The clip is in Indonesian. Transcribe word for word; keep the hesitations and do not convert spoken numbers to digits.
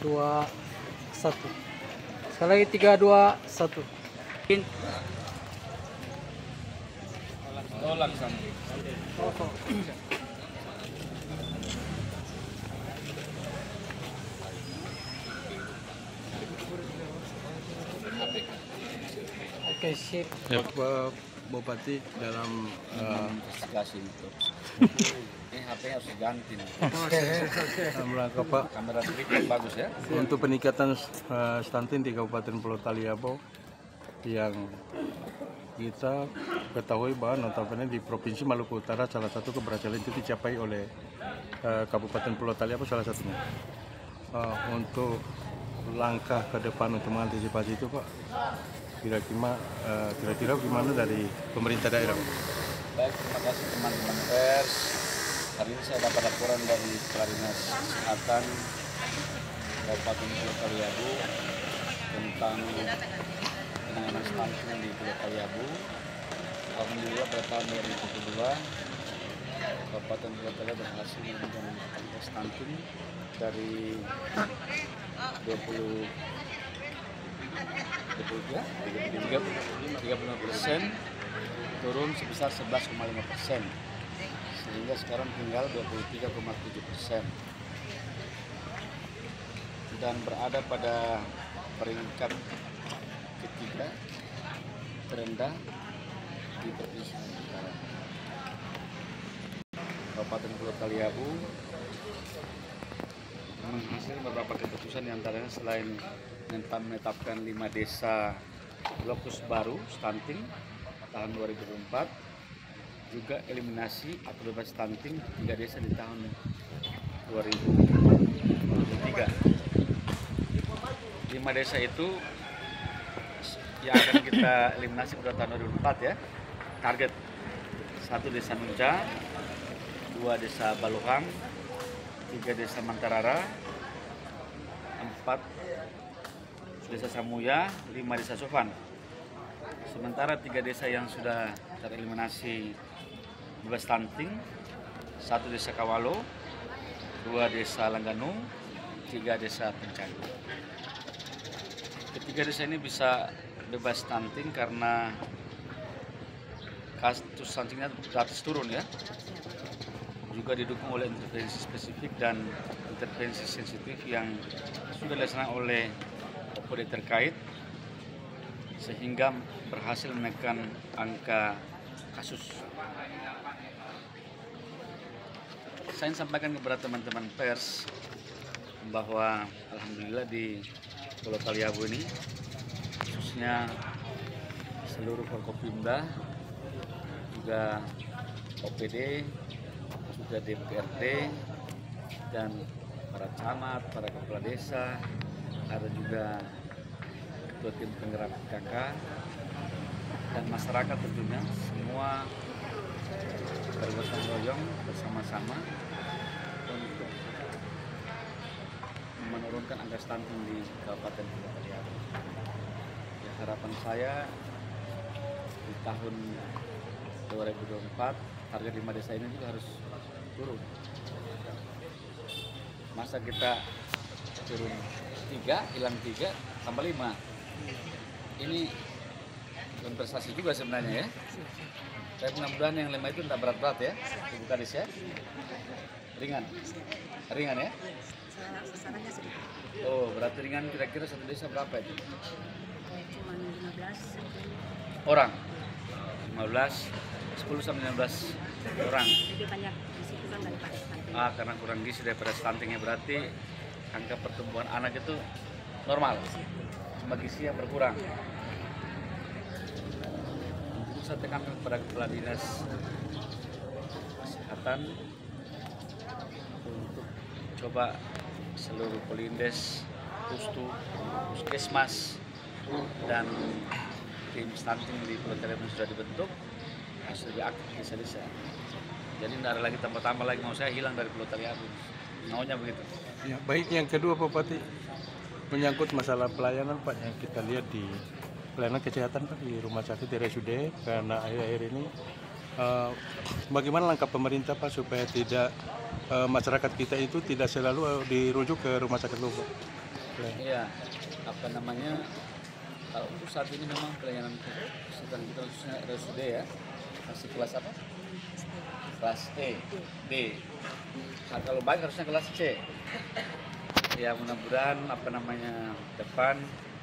dua, satu. Sekali lagi tiga, dua, satu. Tolak sama. Oke, sip. Ya, Pak Bupati dalam uh, Kasih itu. Ini H P harus diganti. dalam rangka Pak Kamera tripod bagus ya. untuk peningkatan uh, stunting di Kabupaten Pulau Taliabu yang kita ketahui bahwa notabene di Provinsi Maluku Utara salah satu keberhasilan itu dicapai oleh uh, Kabupaten Pulau Taliabu salah satunya. Uh, untuk langkah ke depan untuk mengantisipasi itu Pak, kira-kira uh, kira-kira gimana dari pemerintah daerah? Baik, terima kasih teman-teman pers. Hari ini saya dapat laporan dari Kepala Dinas Kesehatan Kabupaten Pulau Taliabu tentang penanganan stunting di Pulau Taliabu. Alhamdulillah pada tahun dua ribu dua puluh dua Kabupaten Pulau Taliabu berhasil menurunkan angka stunting dari dua puluh tiga puluh lima persen turun sebesar sebelas koma lima persen sehingga sekarang tinggal dua puluh tiga koma tujuh persen dan berada pada peringkat ketiga terendah di Provinsi Maluku Utara. Kabupaten Pulau Taliabu menghasilkan beberapa keputusan diantaranya selain menetapkan lima desa lokus baru stunting tahun dua ribu empat, juga eliminasi atau bebas stunting tiga desa di tahun dua ribu tiga. Lima desa itu yang akan kita eliminasi pada tahun dua ribu empat ya. Target satu desa Nunca, dua desa Baluhang, tiga desa Mantarara, empat desa Samuya, lima desa Sofan. Sementara tiga desa yang sudah tereliminasi bebas stunting, satu desa Kawalo, dua desa Langganu, tiga desa Pencari. Ketiga desa ini bisa bebas stunting karena kasus stuntingnya gratis turun ya. Juga didukung oleh intervensi spesifik dan intervensi sensitif yang sudah dilaksanakan oleh O P D terkait sehingga berhasil menekan angka kasus. Saya sampaikan kepada teman-teman pers bahwa alhamdulillah di Pulau Taliabu ini khususnya seluruh Forkopimda juga O P D juga D P R D dan para camat, para kepala desa, ada juga ketua tim penggerak P K K dan masyarakat tentunya semua bergotong royong bersama-sama untuk menurunkan angka stunting di Kabupaten Pulau Taliabu. Ya, harapan saya di tahun dua ribu dua puluh empat target lima desa ini juga harus turun. Masa kita turun tiga, hilang tiga, tambah lima. Ini prestasi juga sebenarnya ya. Saya mudah-mudahan yang lima itu tidak berat-berat ya, Ibu Kadis ya. Ringan, ringan ya. Oh, berarti ringan kira-kira satu desa berapa itu? Cuma lima belas orang, lima belas, sepuluh sampai lima belas orang. lebih banyak di situ kan daripada stunting. Ah, karena kurang gizi daripada stuntingnya berarti angka pertumbuhan anak itu normal, cuma gizi yang berkurang. Untuk saya tekankan kepada Kepala Dinas Kesehatan untuk coba seluruh Polindes, Pustu, Puskesmas dan tim stunting di Pulau Taliabu sudah dibentuk, harus lebih aktif desa-desa. Jadi tidak ada lagi tambah-tambah lagi, mau saya hilang dari Pulau Taliabu, maunya begitu. Ya, baik, yang kedua Pak Bupati menyangkut masalah pelayanan Pak yang kita lihat di pelayanan kesehatan Pak di rumah sakit R S U D karena akhir-akhir ini uh, bagaimana langkah pemerintah Pak supaya tidak uh, masyarakat kita itu tidak selalu uh, dirujuk ke rumah sakit lupa? Iya, apa namanya? Kalau untuk saat ini memang pelayanan kesehatan kita khususnya R S U D ya, masih kelas apa? Kelas E, D. Nah, kalau baik harusnya kelas C. Ya mudah-mudahan apa namanya depan